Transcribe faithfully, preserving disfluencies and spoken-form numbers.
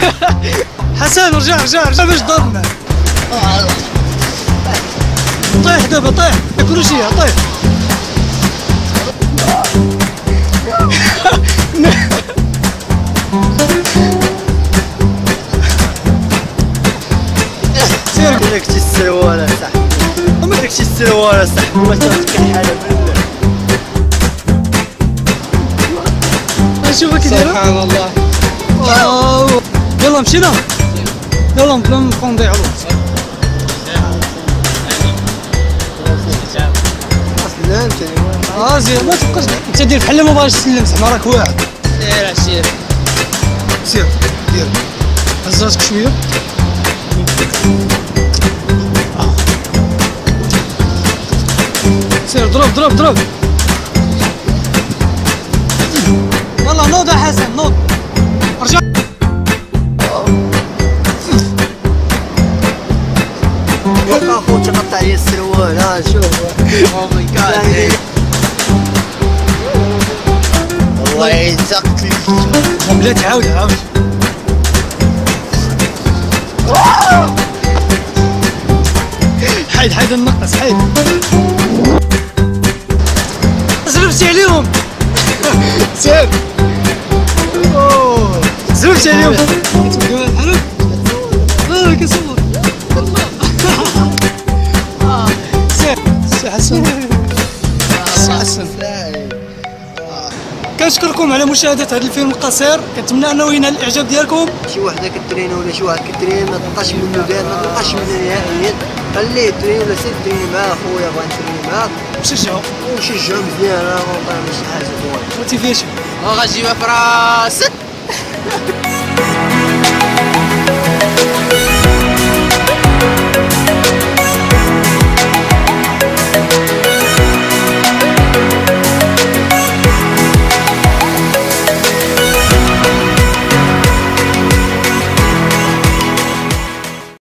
حسن رجع رجع رجع باش ضربنا. طيح دابا طيح كل شيء طيح. سير داكشي السروال صاحبي، ما داكشي السروال صاحبي، ما تعرفش الحاله بالله. شوفها كي دايره سبحان الله. واو يلا مشينا يلا بلا ما نبقاو نضيعو الوقت. اه زين ما تبقاش انت دير بحال ما باغيش تسلم زعما راك واعر. سير سير سير دير هز راسك شويه. سير ضرب ضرب ضرب. يلا نوض يا حسن نوض رجع. وقع خوتي قطع لي السروال. ها شوف او ماي جاد الله يعزك لا تعاود عاود. حيد حيد النقص حيد. زربتي عليهم. سير اوه زربتي عليهم. كتبداو بحالك اه كنصور والله. سير سي حسن سي حسن كنشكركم على مشاهدة هذا الفيلم القصير، كنتمنى انه ينال الاعجاب ديالكم. شي وحده كترينا ولا شي واحد كترين ما تلقاش منه داير ما تلقاش منه نهائيا، خليه ترين ولا سير ترين مع خويا بغا نترين معاك وشجعوا ونشجعو مزيان. راه والله ماشي حاجه زوينه موتيفيشن غنجيبها في راسك.